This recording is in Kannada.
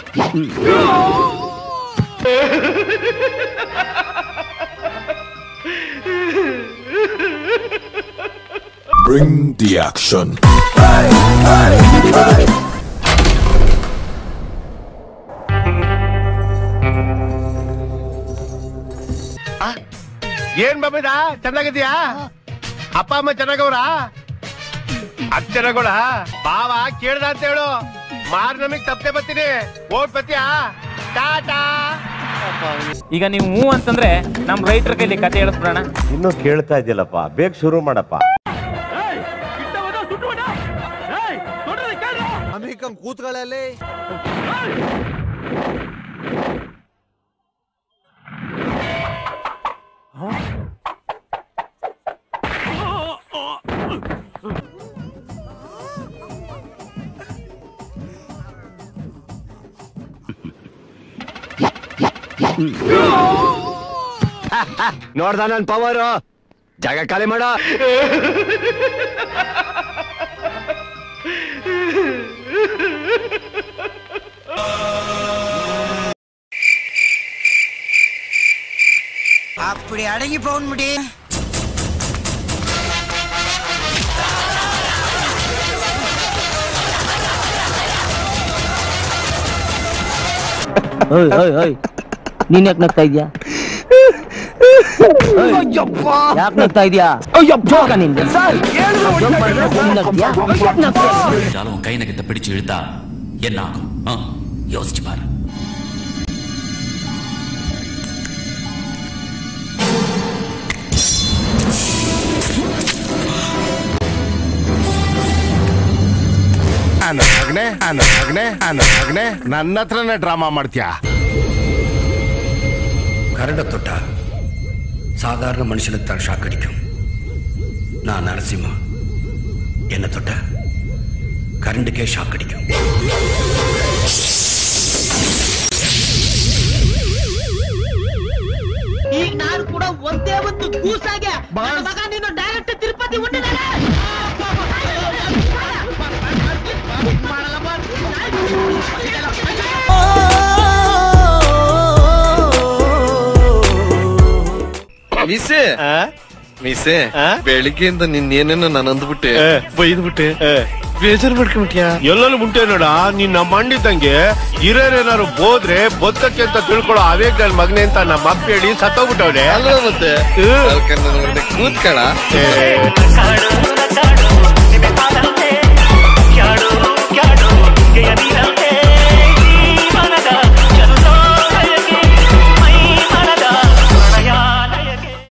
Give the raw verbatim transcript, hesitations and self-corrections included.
Bring the action. Hey, hey, hey. ಏನ್ ಬಾಬಿದ ಚೆನ್ನಾಗಿದ್ಯಾ? ಅಪ್ಪ ಅಮ್ಮ ಚೆನ್ನಾಗವ್ರ? ಅದ್ ಚೆನ್ನಾಗೋಳ ಬಾವ ಕೇಳ್ದ ಅಂತ ಹೇಳು. ಮಾರ್ ನಮಗ್ ತಪ್ಪೆ ಬರ್ತೀನಿ. ಓಟ್ ಬತ್ತೀಯಾ? ಟಾಟಾ. ಈಗ ನೀವು ಹೂ ಅಂತಂದ್ರೆ ನಮ್ ರೈತರ ಕೈಲಿ ಕತೆ ಹೇಳಿಸ್ಬಿಡೋಣ. ಇನ್ನು ಕೇಳ್ತಾ ಇದೆಯಲ್ಲಪ್ಪ, ಬೇಗ ಶುರು ಮಾಡಪ್ಪ. ಕೂತ್ಗಳಲ್ಲಿ ನೋಡ್ದ ನನ್ ಪವರ್. ಜಾಗ ಖಾಲಿ ಮಾಡ. அப்படி அடங்கி போக முடியும். ನೀನ್ ಯಾಕೆ ನಗ್ತಾ ಇದ್ಯಾ? ಯಾಕೆ ನಗ್ತಾ ಇದ್ಯಾ? கை நகத்தை பிடிச்சு இழுத்தா என்ன ஆகும்? யோசிச்சு பாரு. ನನ್ನ ಹತ್ರನೇ ಡ್ರಾಮಾ ಮಾಡ್ತೀಯಾ? கரண்ட தொட்டா சாதாரண மனுஷனுக்கு தான் ஷாக் அடிக்கும். நான் நரசிம்மா, என்ன தொட்டா கரண்டுக்கே ஷாக் அடிக்கும். ಈಗ ನಾನು ಕೂಡ ಒಂದೇ ಒಂದು ಕೂಸಾಗೆ ಮಗ ನೀನು ಡೈರೆಕ್ಟ್ ತಿರುಪತಿ ಹೊಂಟಿದ್ದಾನೆ. ಮಿಸ್ಸೆ ಮಿಸ್ಸೆ ಬೆಳಿಗ್ಗೆಯಿಂದ ನಿನ್ನೇನೇನೋ ನಾನು ಅಂದ್ಬಿಟ್ಟೆ, ಬೈದ್ಬಿಟ್ಟೆ, ಬೇಜಾರು ಮಾಡ್ಕೊಂಬಿಟ್ಯಾ? ಎಲ್ಲರೂ ಮುಂಟೆ ನೋಡ. ನೀನ್ ನಮ್ಮ ಮಂಡಿದ್ದಂಗೆ ಹಿರಿಯರೇನಾರು ಬೋದ್ರೆ ಬದುಕಕ್ಕೆ ಅಂತ ತಿಳ್ಕೊಳ್ಳೋ ಅವೇಗ ನನ್ ಮಗನೆ ಅಂತ ನಮ್ಮ ಅಪ್ಪ ಹೇಳಿ ಸತ್ತೋಗ್ಬಿಟ್ಟವ್ರೆ. ಅಲ್ವಾ ಮತ್ತೆ ಕೂತ್ಕಳ. CAD CAD